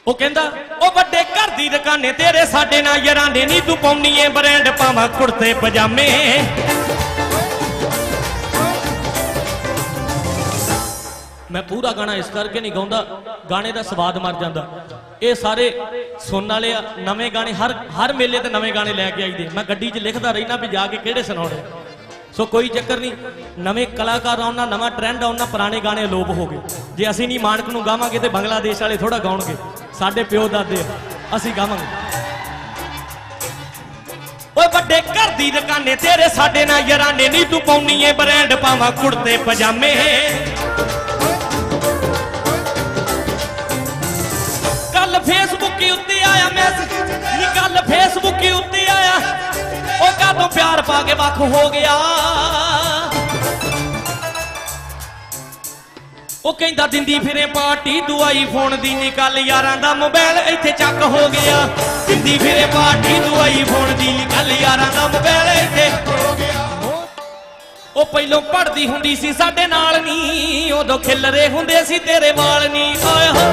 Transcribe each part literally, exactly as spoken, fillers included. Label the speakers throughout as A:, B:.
A: ਉਹ ਕਹਿੰਦਾ ਉਹ ਵੱਡੇ ਘਰ ਦੀ ਦੁਕਾਨੇ ਤੇਰੇ ਸਾਡੇ ਨਾਲ ਯਾਰਾਂ ਨੇ ਨੀ ਤੂੰ ਪਾਉਣੀ ਏ ਬ੍ਰਾਂਡ ਪਾਵਾਂ ਕੁੜਤੇ ਪਜਾਮੇ। मैं पूरा गाना इस करके नहीं गाँदा, गाने का स्वाद मर जाता। ये सारे सुनने वाले नवे गाने हर हर मेले ते नवे गाने लैके आई दे। मैं गड्डी च लिखता रहना भी जाके किहड़े सुनाने। सो कोई चक्कर नहीं, नवे कलाकार आउना, नवा ट्रेंड आउना, पुराने गाने लोप हो गए। जे असीं नहीं मानक नूं गावांगे तो बांग्लादेश वाले थोड़ा गाउणगे, साडे प्यो दादे असीं गावांगे। ओए वड्डे घर दी दुकाने तेरे साडे नाल यारां ने नी तूं पाउणी ए ब्रांड पावां कुड़ते पजामे। कल फेसबुक उत्ते आया मैसेज नी, कल फेसबुक उत्ते आया ओ कादों प्यार पा के वख हो गया। ओ कहंदा दिंदी फिरे पार्टी तू आई फोन दी निकल यारां दा मोबाइल इत्थे चक हो गया। दिंदी फिरे पार्टी तू आई फोन दी निकल यारां दा मोबाइल इत्थे हो गया। ओ पहलों पढ़दी हुंदी सी साडे नाल नी, उदों खिलरे हुंदे सी तेरे वाल नी। आए हो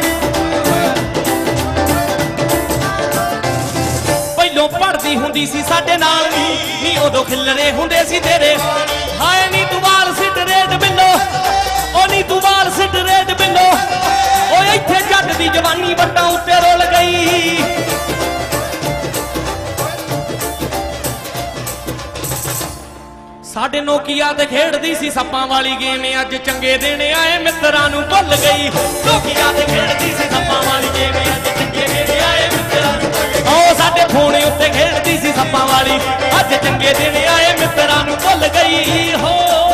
A: पढ़दी हुंदी सी साडे नाल नी, उदों खिलरे हुंदे सी तेरे। हाय नी तू वाल सिट रेड बिल्लो, ओ नी तू वाल सिट रेड बिल्लो। ओ इत्थे जट दी जवानी वट्टां उत्ते रुल गई। साडे नोकिया ते खेड़दी सी सप्पां वाली गेम, अज चंगे दिन आए मित्रां नूं भुल गई। नोकिया ते खेड़दी सी सप्पां वाली गेम, अज चंगे दिन आए मित्रां नूं भुल गई। ओ साडे फोन उत्ते खेड़दी सी सप्पां वाली, अज चंगे दिन आए मित्रां नूं भुल गई हो।